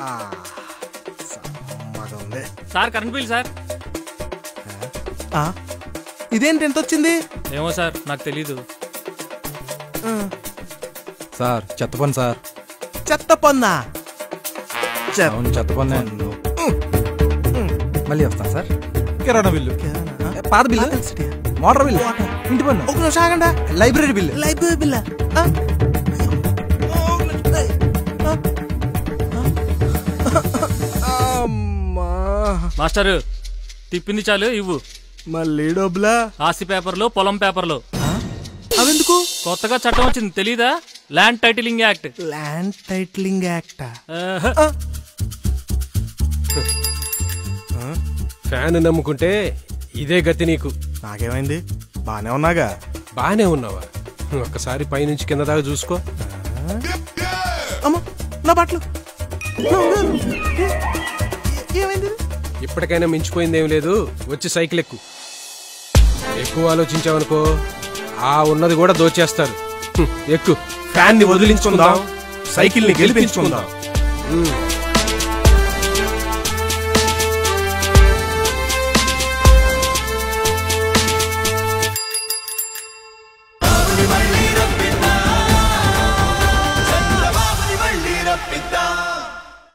Sir current bill sir. ఇదేంటి ఎంత వచ్చింది? ఏమో సార్ నాకు తెలీదు సార్. చెత్త పన్ను సార్. చెత్త పన్నా? చెత్త పన్ను. మళ్ళీ వస్తాను సార్. కిరాణా బిల్లు, పాత బిల్లు, మోటార్ బిల్లు, ఇంటి పన్ను. ఒక నిమిషం ఆగండి. Library bill. లైబ్రరీ బిల్లా? మాస్టర్ తిప్పింది చాలు ఇవ్వు. మళ్ళీ డబ్బులా? ఆస్తి పేపర్లు, పొలం పేపర్లు. అవెందుకు? కొత్తగా చట్టం వచ్చింది తెలీదా? Land titling act. Land titling act? Fan నమ్ముకుంటే ఇదే గతి నీకు. నాకేమైంది? బానే ఉన్నాగా. బానే ఉన్నావా? ఒక్కసారి పైనుంచి కింద దాకా చూసుకో. అమ్మా నా బట్టలు. ఏమైంది? ఇప్పటికైనా మించిపోయిందేం లేదు. వచ్చి సైకిల్ ఎక్కు. ఎక్కువ ఆలోచించావనుకో ఆ ఉన్నది కూడా దోచేస్తారు. ఎక్కు. ఫ్యాన్ ని వదిలించుకుందాం, సైకిల్ ని గెలిపించుకుందాం.